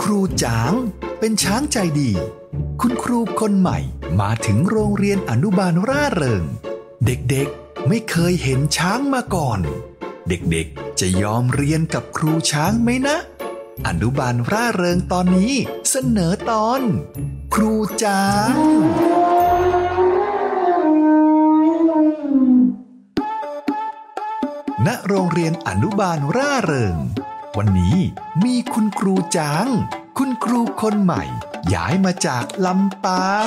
ครูจางเป็นช้างใจดีคุณครูคนใหม่มาถึงโรงเรียนอนุบาลร่าเริงเด็กๆไม่เคยเห็นช้างมาก่อนเด็กๆจะยอมเรียนกับครูช้างไหมนะอนุบาลร่าเริงตอนนี้เสนอตอนครูจางณโรงเรียนอนุบาลร่าเริงวันนี้มีคุณครูจางคุณครูคนใหม่ย้ายมาจากลำปาง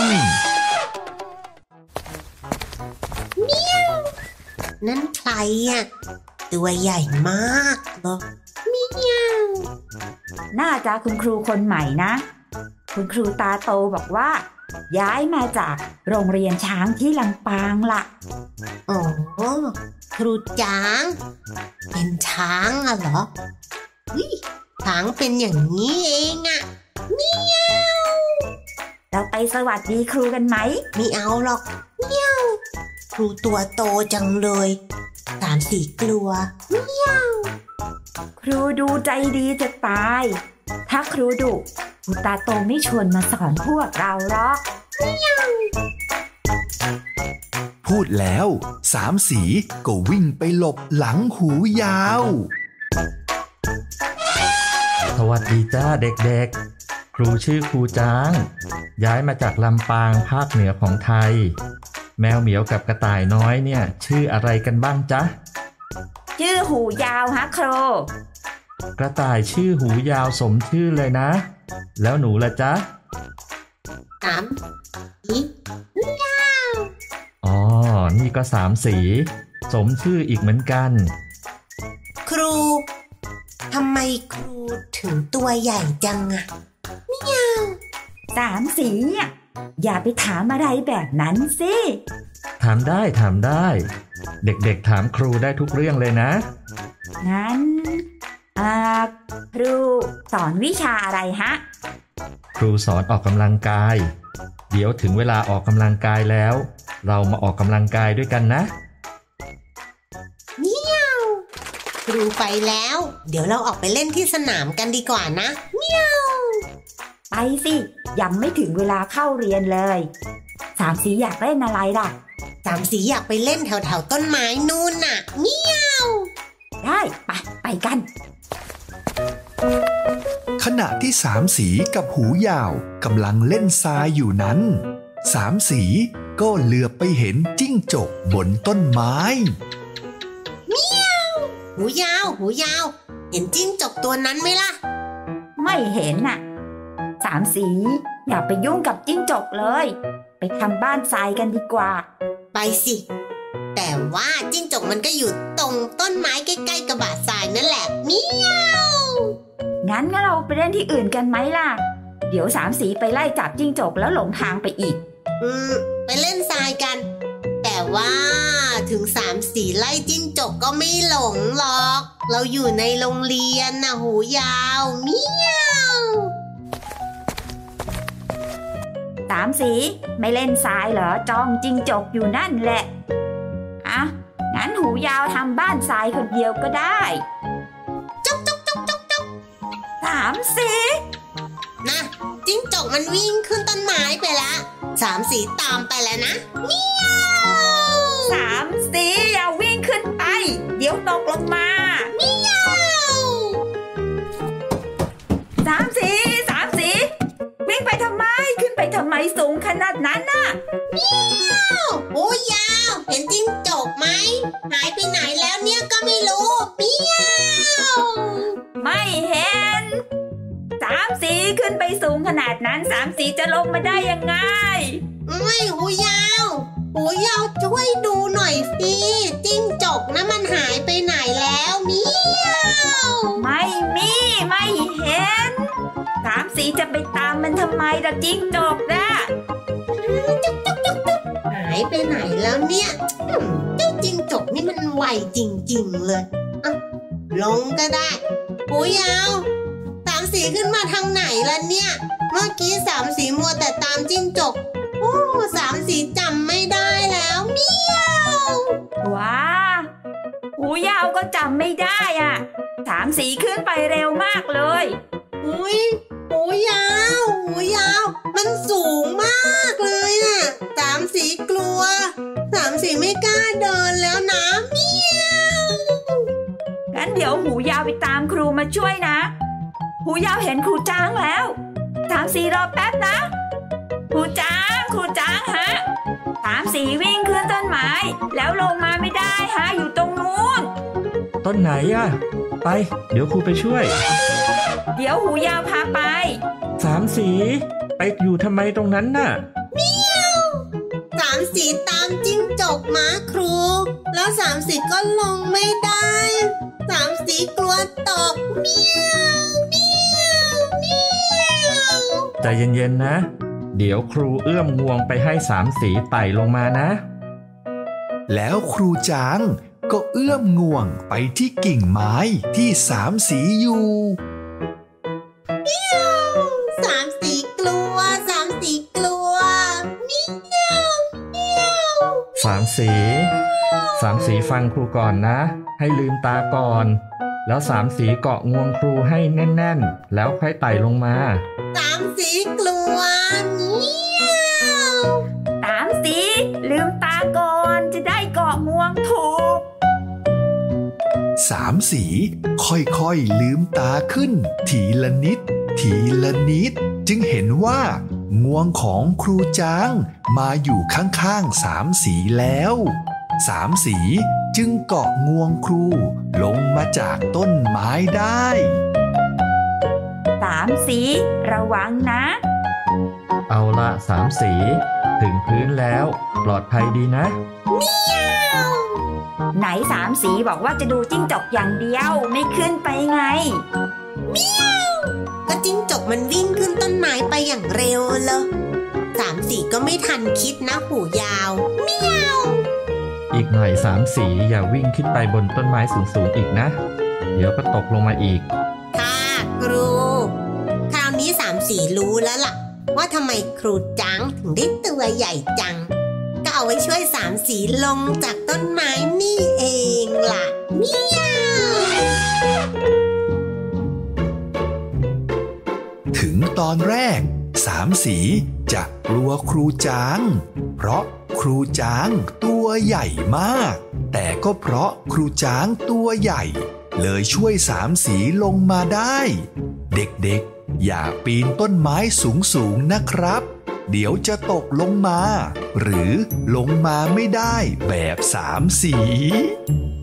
เมียวนั่นใครอ่ะตัวใหญ่มากเลยเมียวน่าจะคุณครูคนใหม่นะคุณครูตาโตบอกว่าย้ายมาจากโรงเรียนช้างที่ลำปางล่ะอ๋อครูจางเป็นช้างอ่ะเหรอช้างเป็นอย่างนี้เองอ่ะเมียวเราไปสวัสดีครูกันไหมไม่เอาหรอกเมียวครูตัวโตจังเลย3-4กลัวเมียวครูดูใจดีจะตายถ้าครูดุครูตาโตไม่ชวนมาสอนพวกเราหรอกเมียวพูดแล้ว3สีก็วิ่งไปหลบหลังหูยาวสวัสดีจ้าเด็กๆครูชื่อครูจางย้ายมาจากลำปางภาคเหนือของไทยแมวเหมียวกับกระต่ายน้อยเนี่ยชื่ออะไรกันบ้างจ๊ะชื่อหูยาวฮะครูกระต่ายชื่อหูยาวสมชื่อเลยนะแล้วหนูล่ะจ๊ะสียาวอ๋อนี่ก็3สีสมชื่ออีกเหมือนกันครูทำไมครูถึงตัวใหญ่จังอะเมียว 3สีอ่ะอย่าไปถามอะไรแบบนั้นสิถามได้เด็กๆถามครูได้ทุกเรื่องเลยนะงั้นครูสอนวิชาอะไรฮะครูสอนออกกำลังกายเดี๋ยวถึงเวลาออกกำลังกายแล้วเรามาออกกำลังกายด้วยกันนะเมียวครูไปแล้วเดี๋ยวเราออกไปเล่นที่สนามกันดีกว่านะเมียวไปสิยังไม่ถึงเวลาเข้าเรียนเลย3สีอยากเล่นอะไรล่ะ 3สีอยากไปเล่นแถวๆต้นไม้นู่นน่ะเมียวได้ไปกันขณะที่3สีกับหูยาวกำลังเล่นทรายอยู่นั้น3สีก็เหลือบไปเห็นจิ้งจกบนต้นไม้เมียวหูยาวเห็นจิ้งจกตัวนั้นไหมล่ะไม่เห็นน่ะ3สีอย่าไปยุ่งกับจิ้งจกเลยไปทำบ้านทรายกันดีกว่าไปสิแต่ว่าจิ้งจกมันก็อยู่ตรงต้นไม้ใกล้ๆกับบาดทรายนั่นแหละเมียวงั้นเราไปเล่นที่อื่นกันไหมล่ะเดี๋ยว3สีไปไล่จับจิ้งจกแล้วหลงทางไปอีกไปเล่นทรายกันแต่ว่าถึง3สีไล่จิ้งจกก็ไม่หลงหรอกเราอยู่ในโรงเรียนนะหูยาวเมียว 3สีไม่เล่นทรายเหรอจ้องจิ้งจกอยู่นั่นแหละงั้นหูยาวทำบ้านทรายคนเดียวก็ได้จ๊ก 3สีนะจิ้งจกมันวิ่งขึ้นต้นไม้ไปแล้ว3สีตามไปแล้วนะเมียว 3สีอย่าวิ่งขึ้นไปเดี๋ยวตกลงมาเมียว 3สีวิ่งไปทำไมขึ้นไปทำไมสูงขนาดนั้นน่ะเมียวหูยาวเห็นจิ้งจกไหมหายไปไหนแล้วเนี่ยก็ไม่รู้เมียวไม่เห็น3สีขึ้นไปสูงขนาดนั้น3สีจะลงมาได้ยังไงไม่หูยาวช่วยดูหน่อยสิจิ้งจกนะมันหายไปไหนแล้วเมียวไม่เห็น3สีจะไปตามมันทำไมล่ะจิ้งจกนะหายไปไหนแล้วเนี่ยเจ้าจิ้งจกนี่มันไวจริงๆเลยลงก็ได้หูยาว3สีขึ้นมาทางไหนล่ะเนี่ยเมื่อกี้3สีมัวแต่ตามจิ้งจก3สีจำไม่ได้แล้วเมียวว้าหูยาวก็จำไม่ได้3สีขึ้นไปเร็วมากเลยหูเดี๋ยวหูยาวไปตามครูมาช่วยนะหูยาวเห็นครูจ้างแล้วสามสีรอแป๊บนะครูจ้างฮะสามสีวิ่งขึ้นต้นไม้แล้วลงมาไม่ได้ฮะอยู่ตรงนู้นต้นไหนอะไปเดี๋ยวครูไปช่วยเดี๋ยวหูยาวพาไปสามสีไปอยู่ทำไมตรงนั้นน่ะเมียวสามสีตามจิ้งจกมาครูแล้วสามสีก็ลงไม่ได้สามสีกลัวตกเมียวใจเย็นๆนะเดี๋ยวครูเอื้อมงวงไปให้สามสีไต่ลงมานะแล้วครูจ้างก็เอื้อมงวงไปที่กิ่งไม้ที่สามสีอยู่สามสีกลัวเมียวสามสีฟังครูก่อนนะให้ลืมตาก่อนแล้วสามสีเกาะงวงครูให้แน่นๆแล้วค่อยไต่ลงมาสามสีกลัวเมียวสามสีลืมตาก่อนจะได้เกาะงวงถูกสามสีค่อยๆลืมตาขึ้นทีละนิดจึงเห็นว่างวงของครูจ้างมาอยู่ข้างๆสามสีแล้วสามสีจึงเกาะงวงครูลงมาจากต้นไม้ได้สามสีระวังนะเอาละสามสีถึงพื้นแล้วปลอดภัยดีนะเมียวไหนสามสีบอกว่าจะดูจิ้งจกอย่างเดียวไม่ขึ้นไปไงเมียวก็จิ้งจกมันวิ่งขึ้นต้นไม้ไปอย่างเร็วเลยสามสีก็ไม่ทันคิดนะหูยาวเมียวอีกหน่อยสามสีอย่าวิ่งขึ้นไปบนต้นไม้สูงๆอีกนะเดี๋ยวก็ตกลงมาอีกค่ะครูคราวนี้สามสีรู้แล้วล่ะว่าทำไมครูจ้างถึงได้ตัวใหญ่จังก็เอาไว้ช่วยสามสีลงจากต้นไม้นี่เองล่ะเมียวถึงตอนแรกสามสีจะกลัวครูจ้างเพราะครูจ้างตัวใหญ่มากแต่ก็เพราะครูจ้างตัวใหญ่เลยช่วยสามสีลงมาได้เด็กๆอย่าปีนต้นไม้สูงๆนะครับเดี๋ยวจะตกลงมาหรือลงมาไม่ได้แบบสามสี